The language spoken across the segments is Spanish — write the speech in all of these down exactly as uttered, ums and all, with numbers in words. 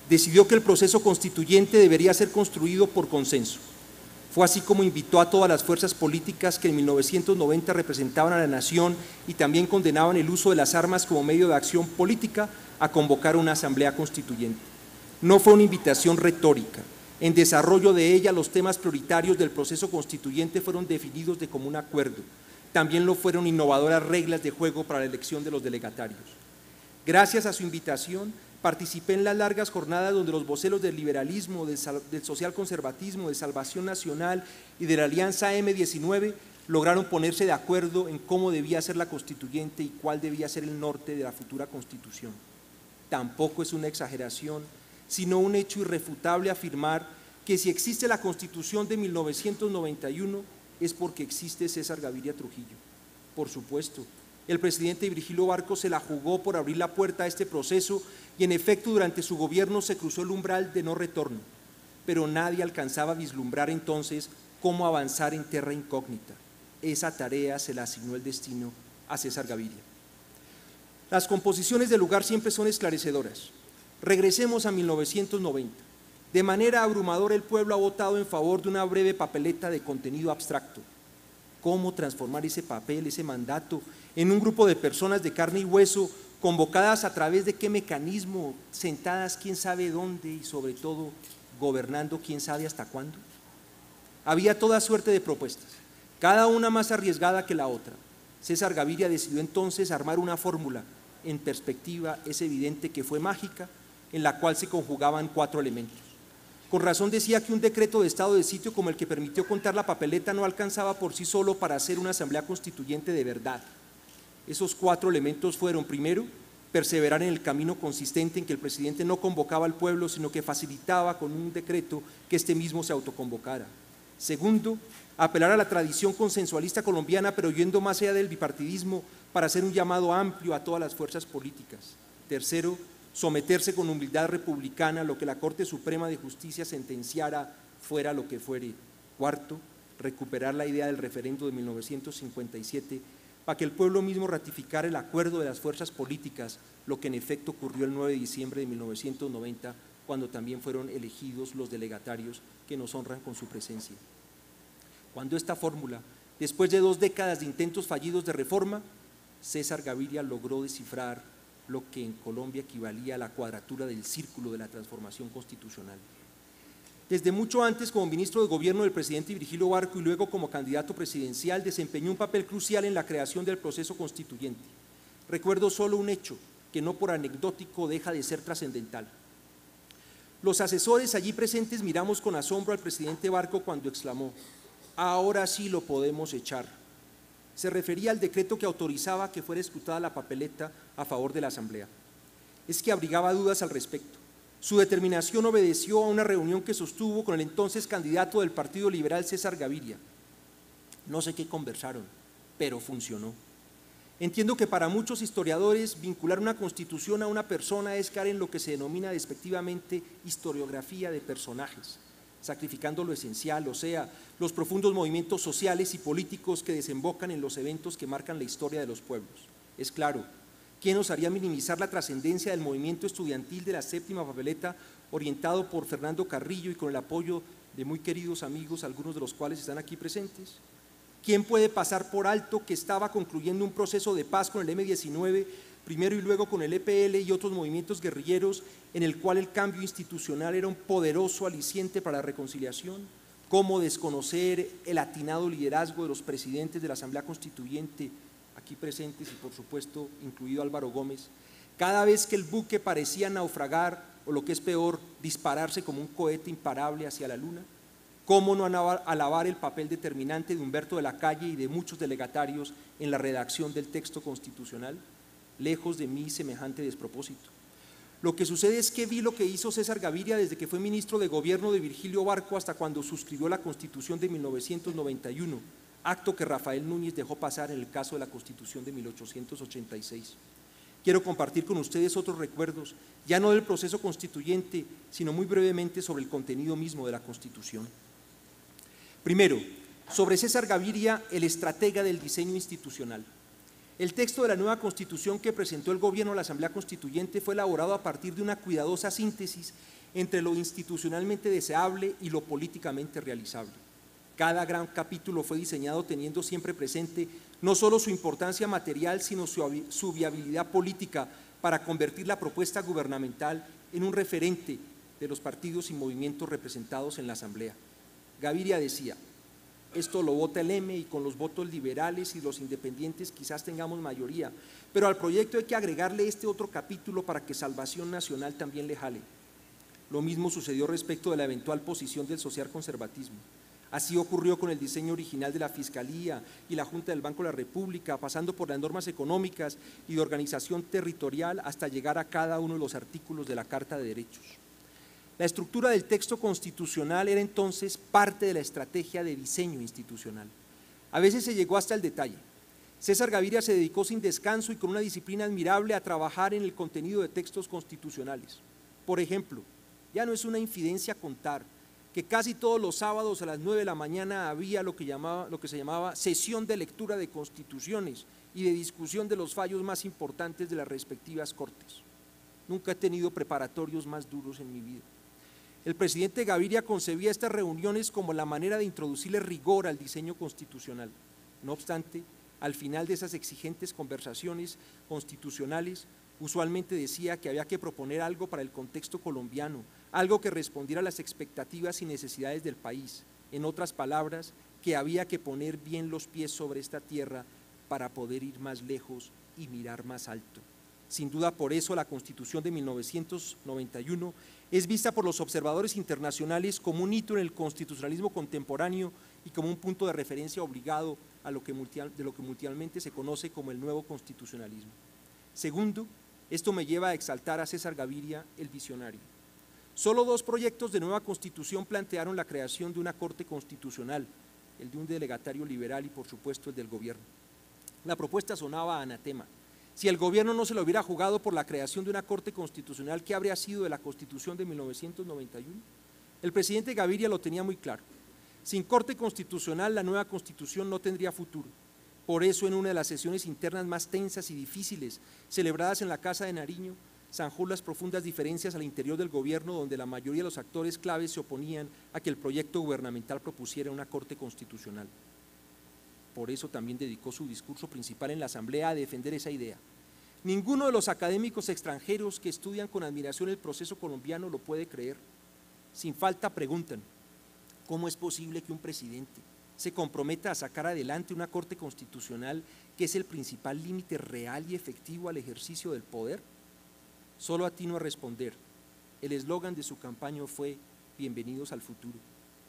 decidió que el proceso constituyente debería ser construido por consenso. Fue así como invitó a todas las fuerzas políticas que en mil novecientos noventa representaban a la nación y también condenaban el uso de las armas como medio de acción política a convocar una asamblea constituyente. No fue una invitación retórica. En desarrollo de ella, los temas prioritarios del proceso constituyente fueron definidos de común acuerdo. También lo fueron innovadoras reglas de juego para la elección de los delegatarios. Gracias a su invitación, participé en las largas jornadas donde los voceros del liberalismo, del, del socialconservatismo, de Salvación Nacional y de la Alianza eme diecinueve lograron ponerse de acuerdo en cómo debía ser la constituyente y cuál debía ser el norte de la futura constitución. Tampoco es una exageración, sino un hecho irrefutable afirmar que si existe la Constitución de mil novecientos noventa y uno es porque existe César Gaviria Trujillo. Por supuesto, el presidente Virgilio Barco se la jugó por abrir la puerta a este proceso y en efecto durante su gobierno se cruzó el umbral de no retorno, pero nadie alcanzaba a vislumbrar entonces cómo avanzar en terra incógnita. Esa tarea se la asignó el destino a César Gaviria. Las composiciones del lugar siempre son esclarecedoras. Regresemos a mil novecientos noventa. De manera abrumadora el pueblo ha votado en favor de una breve papeleta de contenido abstracto. ¿Cómo transformar ese papel, ese mandato, en un grupo de personas de carne y hueso, convocadas a través de qué mecanismo, sentadas quién sabe dónde y sobre todo gobernando quién sabe hasta cuándo? Había toda suerte de propuestas, cada una más arriesgada que la otra. César Gaviria decidió entonces armar una fórmula. En perspectiva es evidente que fue mágica, en la cual se conjugaban cuatro elementos. Con razón decía que un decreto de estado de sitio como el que permitió contar la papeleta no alcanzaba por sí solo para hacer una asamblea constituyente de verdad. Esos cuatro elementos fueron, primero, perseverar en el camino consistente en que el presidente no convocaba al pueblo, sino que facilitaba con un decreto que este mismo se autoconvocara. Segundo, apelar a la tradición consensualista colombiana, pero yendo más allá del bipartidismo para hacer un llamado amplio a todas las fuerzas políticas. Tercero, someterse con humildad republicana a lo que la Corte Suprema de Justicia sentenciara, fuera lo que fuere. Cuarto, recuperar la idea del referendo de mil novecientos cincuenta y siete para que el pueblo mismo ratificara el acuerdo de las fuerzas políticas, lo que en efecto ocurrió el nueve de diciembre de mil novecientos noventa, cuando también fueron elegidos los delegatarios que nos honran con su presencia. Cuando esta fórmula, después de dos décadas de intentos fallidos de reforma, César Gaviria logró descifrar lo que en Colombia equivalía a la cuadratura del círculo de la transformación constitucional. Desde mucho antes, como ministro de Gobierno del presidente Virgilio Barco y luego como candidato presidencial, desempeñó un papel crucial en la creación del proceso constituyente. Recuerdo solo un hecho que no por anecdótico deja de ser trascendental. Los asesores allí presentes miramos con asombro al presidente Barco cuando exclamó: ahora sí lo podemos echar. Se refería al decreto que autorizaba que fuera escrutada la papeleta a favor de la Asamblea. Es que abrigaba dudas al respecto. Su determinación obedeció a una reunión que sostuvo con el entonces candidato del Partido Liberal, César Gaviria. No sé qué conversaron, pero funcionó. Entiendo que para muchos historiadores vincular una constitución a una persona es caer en lo que se denomina despectivamente historiografía de personajes, sacrificando lo esencial, o sea, los profundos movimientos sociales y políticos que desembocan en los eventos que marcan la historia de los pueblos. Es claro, ¿quién osaría minimizar la trascendencia del movimiento estudiantil de la séptima papeleta, orientado por Fernando Carrillo y con el apoyo de muy queridos amigos, algunos de los cuales están aquí presentes? ¿Quién puede pasar por alto que estaba concluyendo un proceso de paz con el eme diecinueve, primero y luego con el e pe ele y otros movimientos guerrilleros, en el cual el cambio institucional era un poderoso aliciente para la reconciliación? ¿Cómo desconocer el atinado liderazgo de los presidentes de la Asamblea Constituyente, aquí presentes y por supuesto incluido Álvaro Gómez, cada vez que el buque parecía naufragar o lo que es peor, dispararse como un cohete imparable hacia la luna? ¿Cómo no alabar el papel determinante de Humberto de la Calle y de muchos delegatarios en la redacción del texto constitucional? Lejos de mí semejante despropósito. Lo que sucede es que vi lo que hizo César Gaviria desde que fue ministro de Gobierno de Virgilio Barco hasta cuando suscribió la Constitución de mil novecientos noventa y uno, acto que Rafael Núñez dejó pasar en el caso de la Constitución de mil ochocientos ochenta y seis. Quiero compartir con ustedes otros recuerdos, ya no del proceso constituyente, sino muy brevemente sobre el contenido mismo de la Constitución. Primero, sobre César Gaviria, el estratega del diseño institucional. El texto de la nueva Constitución que presentó el Gobierno a la Asamblea Constituyente fue elaborado a partir de una cuidadosa síntesis entre lo institucionalmente deseable y lo políticamente realizable. Cada gran capítulo fue diseñado teniendo siempre presente no solo su importancia material, sino su, su viabilidad política para convertir la propuesta gubernamental en un referente de los partidos y movimientos representados en la Asamblea. Gaviria decía: esto lo vota el M y con los votos liberales y los independientes quizás tengamos mayoría, pero al proyecto hay que agregarle este otro capítulo para que Salvación Nacional también le jale. Lo mismo sucedió respecto de la eventual posición del socialconservatismo. Así ocurrió con el diseño original de la Fiscalía y la Junta del Banco de la República, pasando por las normas económicas y de organización territorial hasta llegar a cada uno de los artículos de la Carta de Derechos. La estructura del texto constitucional era entonces parte de la estrategia de diseño institucional. A veces se llegó hasta el detalle. César Gaviria se dedicó sin descanso y con una disciplina admirable a trabajar en el contenido de textos constitucionales. Por ejemplo, ya no es una infidencia contar que casi todos los sábados a las nueve de la mañana había lo que, llamaba, lo que se llamaba sesión de lectura de constituciones y de discusión de los fallos más importantes de las respectivas cortes. Nunca he tenido preparatorios más duros en mi vida. El presidente Gaviria concebía estas reuniones como la manera de introducirle rigor al diseño constitucional. No obstante, al final de esas exigentes conversaciones constitucionales, usualmente decía que había que proponer algo para el contexto colombiano, algo que respondiera a las expectativas y necesidades del país. En otras palabras, que había que poner bien los pies sobre esta tierra para poder ir más lejos y mirar más alto. Sin duda por eso la Constitución de mil novecientos noventa y uno es vista por los observadores internacionales como un hito en el constitucionalismo contemporáneo y como un punto de referencia obligado a lo que de lo que mundialmente se conoce como el nuevo constitucionalismo. Segundo, esto me lleva a exaltar a César Gaviria, el visionario. Solo dos proyectos de nueva Constitución plantearon la creación de una Corte Constitucional, el de un delegatario liberal y por supuesto el del gobierno. La propuesta sonaba a anatema. Si el gobierno no se lo hubiera jugado por la creación de una Corte Constitucional, ¿qué habría sido de la Constitución de mil novecientos noventa y uno? El presidente Gaviria lo tenía muy claro. Sin Corte Constitucional, la nueva Constitución no tendría futuro. Por eso, en una de las sesiones internas más tensas y difíciles, celebradas en la Casa de Nariño, zanjó las profundas diferencias al interior del gobierno, donde la mayoría de los actores claves se oponían a que el proyecto gubernamental propusiera una Corte Constitucional. Por eso también dedicó su discurso principal en la Asamblea a defender esa idea. Ninguno de los académicos extranjeros que estudian con admiración el proceso colombiano lo puede creer. Sin falta preguntan: ¿cómo es posible que un presidente se comprometa a sacar adelante una Corte Constitucional que es el principal límite real y efectivo al ejercicio del poder? Solo atino a responder. El eslogan de su campaña fue: bienvenidos al futuro.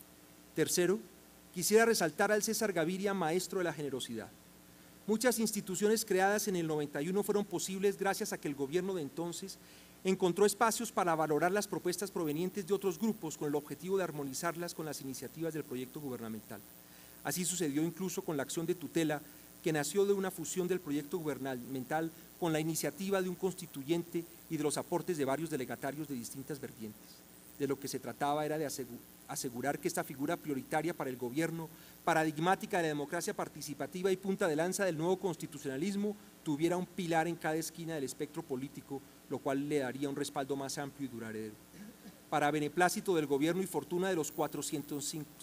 Tercero, quisiera resaltar al César Gaviria, maestro de la generosidad. Muchas instituciones creadas en el noventa y uno fueron posibles gracias a que el gobierno de entonces encontró espacios para valorar las propuestas provenientes de otros grupos con el objetivo de armonizarlas con las iniciativas del proyecto gubernamental. Así sucedió incluso con la acción de tutela, que nació de una fusión del proyecto gubernamental con la iniciativa de un constituyente y de los aportes de varios delegatarios de distintas vertientes. De lo que se trataba era de asegurar que esta figura prioritaria para el gobierno, paradigmática de la democracia participativa y punta de lanza del nuevo constitucionalismo, tuviera un pilar en cada esquina del espectro político, lo cual le daría un respaldo más amplio y duradero. Para beneplácito del gobierno y fortuna de los cuatrocientos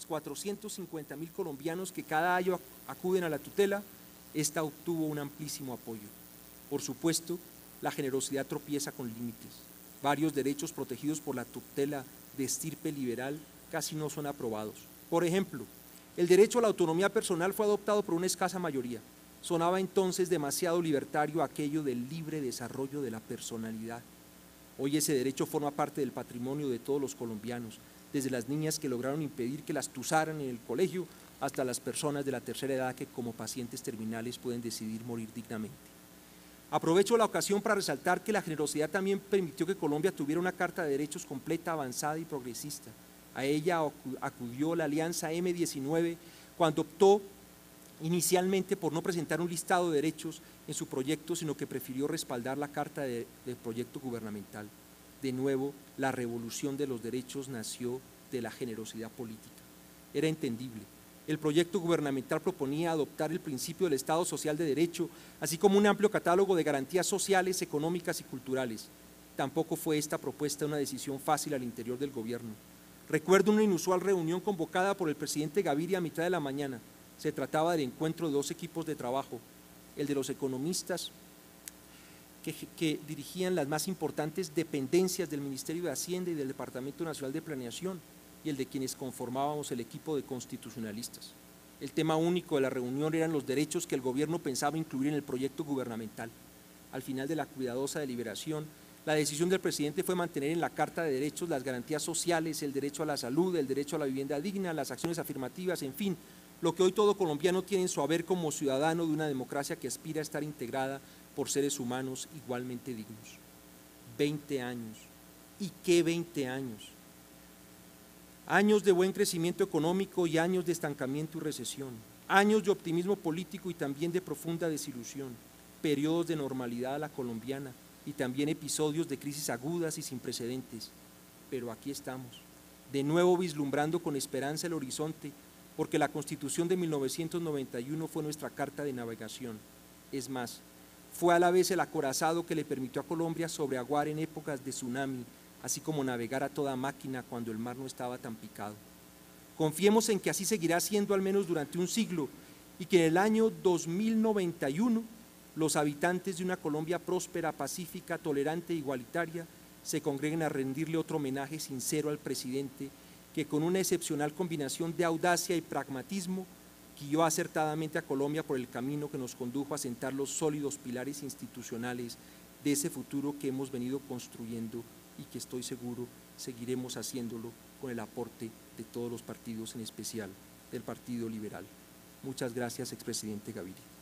cincuenta mil colombianos que cada año acuden a la tutela, esta obtuvo un amplísimo apoyo. Por supuesto, la generosidad tropieza con límites. Varios derechos protegidos por la tutela de estirpe liberal casi no son aprobados. Por ejemplo, el derecho a la autonomía personal fue adoptado por una escasa mayoría. Sonaba entonces demasiado libertario aquello del libre desarrollo de la personalidad. Hoy ese derecho forma parte del patrimonio de todos los colombianos, desde las niñas que lograron impedir que las tusaran en el colegio hasta las personas de la tercera edad que como pacientes terminales pueden decidir morir dignamente. Aprovecho la ocasión para resaltar que la generosidad también permitió que Colombia tuviera una Carta de Derechos completa, avanzada y progresista. A ella acudió la Alianza eme diecinueve cuando optó inicialmente por no presentar un listado de derechos en su proyecto, sino que prefirió respaldar la Carta de, del proyecto gubernamental. De nuevo, la revolución de los derechos nació de la generosidad política. Era entendible. El proyecto gubernamental proponía adoptar el principio del Estado Social de Derecho, así como un amplio catálogo de garantías sociales, económicas y culturales. Tampoco fue esta propuesta una decisión fácil al interior del gobierno. Recuerdo una inusual reunión convocada por el presidente Gaviria a mitad de la mañana. Se trataba del encuentro de dos equipos de trabajo, el de los economistas que, que dirigían las más importantes dependencias del Ministerio de Hacienda y del Departamento Nacional de Planeación, y el de quienes conformábamos el equipo de constitucionalistas. El tema único de la reunión eran los derechos que el gobierno pensaba incluir en el proyecto gubernamental. Al final de la cuidadosa deliberación, la decisión del presidente fue mantener en la Carta de Derechos las garantías sociales, el derecho a la salud, el derecho a la vivienda digna, las acciones afirmativas, en fin, lo que hoy todo colombiano tiene en su haber como ciudadano de una democracia que aspira a estar integrada por seres humanos igualmente dignos. veinte años. ¿Y qué veinte años? Años de buen crecimiento económico y años de estancamiento y recesión, años de optimismo político y también de profunda desilusión, periodos de normalidad a la colombiana y también episodios de crisis agudas y sin precedentes. Pero aquí estamos, de nuevo vislumbrando con esperanza el horizonte, porque la Constitución de mil novecientos noventa y uno fue nuestra carta de navegación. Es más, fue a la vez el acorazado que le permitió a Colombia sobreaguar en épocas de tsunami, así como navegar a toda máquina cuando el mar no estaba tan picado. Confiemos en que así seguirá siendo al menos durante un siglo y que en el año dos mil noventa y uno los habitantes de una Colombia próspera, pacífica, tolerante e igualitaria se congreguen a rendirle otro homenaje sincero al presidente que con una excepcional combinación de audacia y pragmatismo guió acertadamente a Colombia por el camino que nos condujo a sentar los sólidos pilares institucionales de ese futuro que hemos venido construyendo y que estoy seguro seguiremos haciéndolo con el aporte de todos los partidos, en especial del Partido Liberal. Muchas gracias, expresidente Gaviria.